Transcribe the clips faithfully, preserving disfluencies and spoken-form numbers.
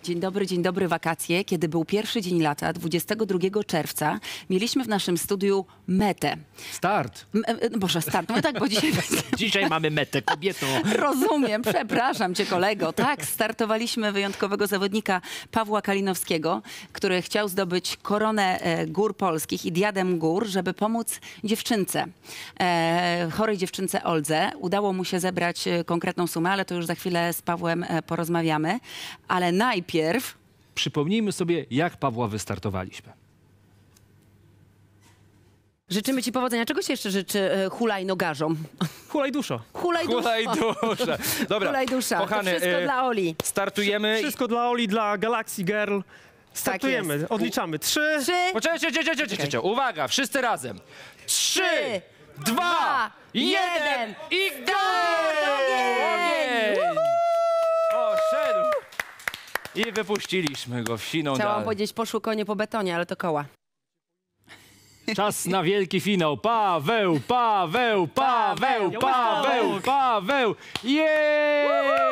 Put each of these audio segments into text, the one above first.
Dzień dobry, dzień dobry, wakacje. Kiedy był pierwszy dzień lata, dwudziestego drugiego czerwca, mieliśmy w naszym studiu metę. Start. M e, Boże, start. No tak, bo dzisiaj... Dzisiaj mamy metę, kobieto. Rozumiem, przepraszam cię, kolego. Tak, startowaliśmy wyjątkowego zawodnika Pawła Kalinowskiego, który chciał zdobyć koronę e, gór polskich i diadem gór, żeby pomóc dziewczynce, e, chorej dziewczynce Oldze. Udało mu się zebrać e, konkretną sumę, ale to już za chwilę z Pawłem e, porozmawiamy. Ale najpierw Przypomnijmy sobie, jak Pawła wystartowaliśmy. Życzymy ci powodzenia. Czego się jeszcze życzy e, hulajnogarzom? Hulaj dusza. Hulaj dusza. Hulaj dusza. Dobra, Hulaj dusza. kochany, To wszystko e, dla Oli. startujemy. Wszystko dla Oli, dla Galaxy Girl. Startujemy, jest. odliczamy. Trzy. Trzy, Poczekaj, czekaj, czekaj, czekaj, czekaj. Uwaga, wszyscy razem. Trzy, Trzy, dwa, jeden i go! Ogień! Poszedł. I wypuściliśmy go w siną chciałam dal. powiedzieć, poszły konie po betonie, ale to koła. Czas na wielki finał. Paweł, Paweł, Paweł, Paweł, Paweł. Jej!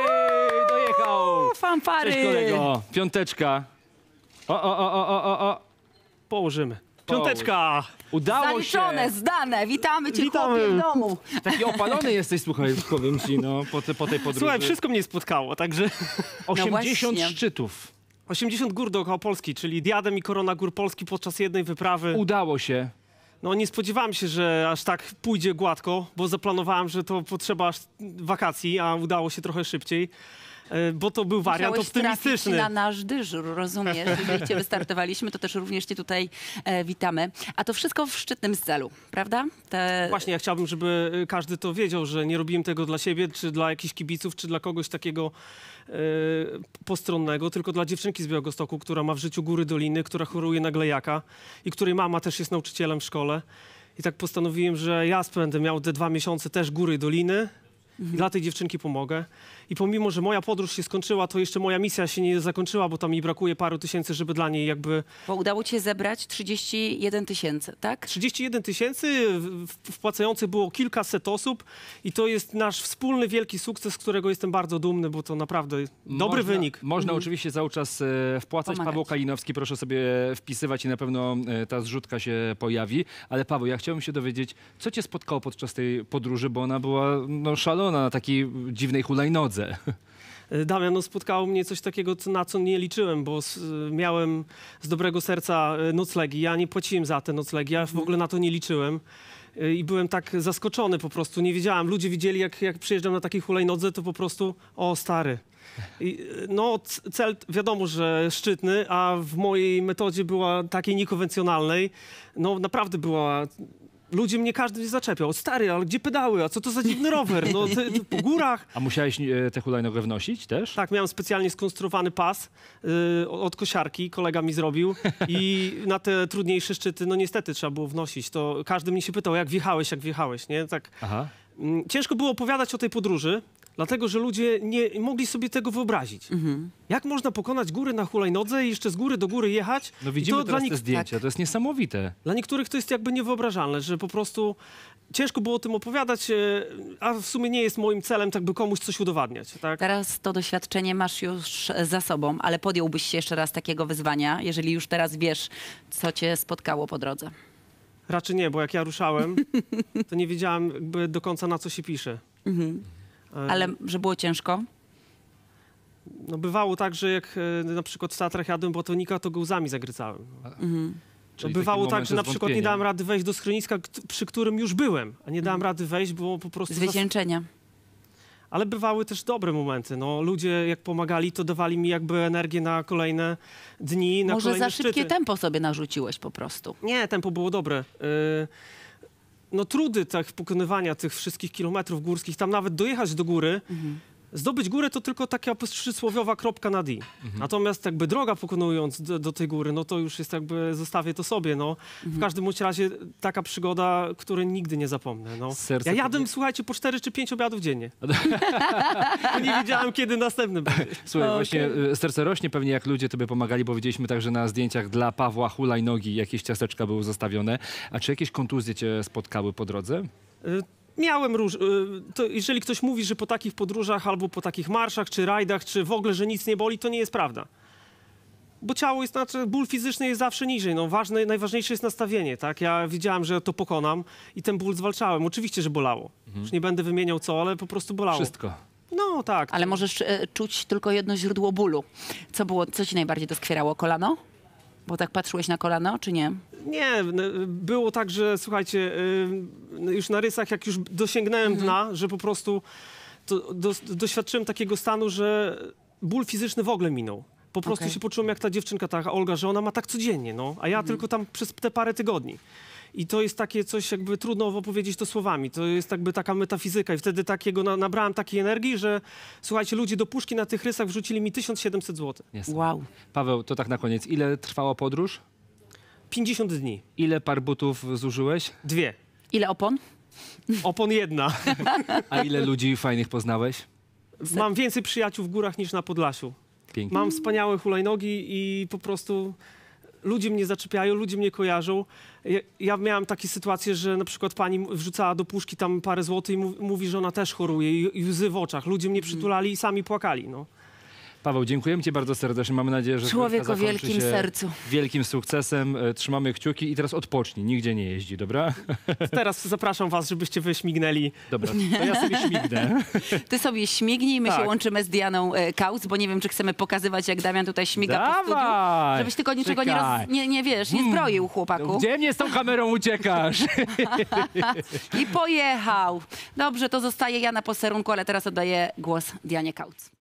Dojechał. fanfary. Cześć, kolego. Piąteczka. O, o, o, o, o, o. Położymy. Piąteczka. Udało Zaliczone, się. zdane. Witamy cię, Witamy. chłopie, w domu. Taki opalony jesteś, słuchaj, powiem ci, no, po, te, po tej podróży. Słuchaj, wszystko mnie spotkało, także osiemdziesiąt właśnie. szczytów. osiemdziesiąt gór dookoła Polski, czyli diadem i korona gór Polski podczas jednej wyprawy. Udało się. No nie spodziewałem się, że aż tak pójdzie gładko, bo zaplanowałem, że to potrzeba aż wakacji, a udało się trochę szybciej, e, bo to był wariant Musiałeś trafić optymistyczny. na nasz dyżur, rozumiesz? Jeżeli cię wystartowaliśmy, to też również cię tutaj e, witamy. A to wszystko w szczytnym celu, prawda? Te... Właśnie, ja chciałbym, żeby każdy to wiedział, że nie robiłem tego dla siebie, czy dla jakichś kibiców, czy dla kogoś takiego e, postronnego, tylko dla dziewczynki z Białegostoku, która ma w życiu góry doliny, która choruje na glejaka i której mama też jest nauczycielem w szkole. I tak postanowiłem, że ja będę miał te dwa miesiące też góry doliny i dla tej dziewczynki pomogę. I pomimo, że moja podróż się skończyła, to jeszcze moja misja się nie zakończyła, bo tam mi brakuje paru tysięcy, żeby dla niej jakby... Bo udało ci się zebrać trzydzieści jeden tysięcy, tak? trzydzieści jeden tysięcy, wpłacających było kilkaset osób i to jest nasz wspólny wielki sukces, z którego jestem bardzo dumny, bo to naprawdę dobry Można, wynik. Można oczywiście cały czas e, wpłacać. Pomagać. Paweł Kalinowski, proszę sobie wpisywać i na pewno e, ta zrzutka się pojawi. Ale Paweł, ja chciałbym się dowiedzieć, co cię spotkało podczas tej podróży, bo ona była no, szalona na takiej dziwnej hulajnodze. Damian, no spotkało mnie coś takiego, co- na co nie liczyłem, bo s, miałem z dobrego serca e, noclegi. Ja nie płaciłem za te noclegi, ja w ogóle na to nie liczyłem. E, I byłem tak zaskoczony po prostu, nie wiedziałem. Ludzie widzieli, jak, jak przyjeżdżam na takiej hulajnodze, to po prostu, o stary. I, e, no c- cel wiadomo, że szczytny, a w mojej metodzie była takiej niekonwencjonalnej. No naprawdę była... Ludzie mnie każdy zaczepiał. Stary, ale gdzie pedały? A co to za dziwny rower? No ty, ty po górach. A musiałeś e, tę hulajnogę wnosić też? Tak, miałem specjalnie skonstruowany pas y, od kosiarki, kolega mi zrobił i na te trudniejsze szczyty, no niestety trzeba było wnosić. To każdy mnie się pytał, jak wjechałeś, jak wjechałeś, nie? Tak. Aha. Mm, ciężko było opowiadać o tej podróży, dlatego że ludzie nie mogli sobie tego wyobrazić. Jak można pokonać góry na hulajnodze i jeszcze z góry do góry jechać? No I widzimy to teraz dla, te nik- zdjęcia, to jest niesamowite. dla niektórych to jest jakby niewyobrażalne, że po prostu ciężko było o tym opowiadać, e, a w sumie nie jest moim celem tak by komuś coś udowadniać. Tak? Teraz to doświadczenie masz już za sobą, ale podjąłbyś się jeszcze raz takiego wyzwania, jeżeli już teraz wiesz, co cię spotkało po drodze. Raczej nie, bo jak ja ruszałem, to nie wiedziałem jakby do końca, na co się pisze. E, Ale że było ciężko? No bywało tak, że jak e, na przykład w Tatrach jadłem batonika, to go łzami zagrycałem. No Czyli bywało taki tak, moment że na przykład nie zwątpienia. dałem rady wejść do schroniska, kt- przy którym już byłem, a nie dałem rady wejść, bo po prostu... Z zas- wycieńczenia. Ale bywały też dobre momenty. No, ludzie jak pomagali, to dawali mi jakby energię na kolejne dni, na Może kolejne za szybkie szczyty. tempo sobie narzuciłeś po prostu. Nie, tempo było dobre. Y, No trudy tak pokonywania tych wszystkich kilometrów górskich, tam nawet dojechać do góry, zdobyć górę to tylko taka przysłowiowa kropka na D. Natomiast jakby droga pokonując do, do tej góry, no to już jest jakby, zostawię to sobie, no. W każdym bądź razie taka przygoda, której nigdy nie zapomnę, no. Serce Ja jadłem, pewnie- słuchajcie, po cztery czy pięć obiadów dziennie. Bo nie wiedziałem, kiedy następny będzie. Słuchaj, Okej. właśnie e, serce rośnie pewnie, jak ludzie tobie pomagali, bo widzieliśmy także na zdjęciach dla Pawła hulajnogi, jakieś ciasteczka były zostawione. A czy jakieś kontuzje cię spotkały po drodze? Y, Miałem róż... y, To jeżeli ktoś mówi, że po takich podróżach albo po takich marszach, czy rajdach, czy w ogóle, że nic nie boli, to nie jest prawda. Bo ciało jest, znaczy ból fizyczny jest zawsze niżej. No, ważne, najważniejsze jest nastawienie, tak? Ja wiedziałem, że to pokonam i ten ból zwalczałem. Oczywiście, że bolało. Już nie będę wymieniał co, ale po prostu bolało. Wszystko. No tak. Ale możesz e, czuć tylko jedno źródło bólu. Co było, co ci najbardziej doskwierało? Kolano? Bo tak patrzyłeś na kolano, czy nie? Nie, n- było tak, że słuchajcie, y, już na rysach, jak już dosięgnąłem dna, że po prostu to, do, doświadczyłem takiego stanu, że ból fizyczny w ogóle minął. Po prostu Okej. się poczułem jak ta dziewczynka, ta Olga, że ona ma tak codziennie, no, a ja tylko tam przez te parę tygodni. I to jest takie coś, jakby trudno opowiedzieć to słowami. To jest jakby taka metafizyka i wtedy takiego na, nabrałem takiej energii, że słuchajcie, ludzie do puszki na tych rysach wrzucili mi tysiąc siedemset złotych. Jest. Wow. Paweł, to tak na koniec. Ile trwała podróż? pięćdziesiąt dni. Ile par butów zużyłeś? Dwie. Ile opon? Opon jedna. A ile ludzi fajnych poznałeś? Mam więcej przyjaciół w górach niż na Podlasiu. Pięknie. Mam wspaniałe hulajnogi i po prostu ludzie mnie zaczepiają, ludzie mnie kojarzą. Ja, ja miałem takie sytuacje, że na przykład pani wrzucała do puszki tam parę złotych i mów, mówi, że ona też choruje i, i łzy w oczach. Ludzie mnie przytulali i sami płakali. No. Paweł, dziękujemy ci bardzo serdecznie. Mamy nadzieję, że Człowiek zbiórka o zakończy wielkim się sercu. wielkim sukcesem. E, Trzymamy kciuki i teraz odpocznij. Nigdzie nie jeździ, dobra? Teraz zapraszam was, żebyście wy śmignęli. Dobra, to ja sobie śmignę. Ty sobie śmignij, my się Tak. łączymy z Dianą e, Kautz, bo nie wiem, czy chcemy pokazywać, jak Damian tutaj śmiga po studiu. Dawaj! Żebyś tylko niczego nie, roz, Czekaj. nie, nie wiesz, nie zbroił chłopaku. Gdzie mnie z tą kamerą uciekasz? I pojechał. Dobrze, to zostaje ja na posterunku, ale teraz oddaję głos Dianie Kautz.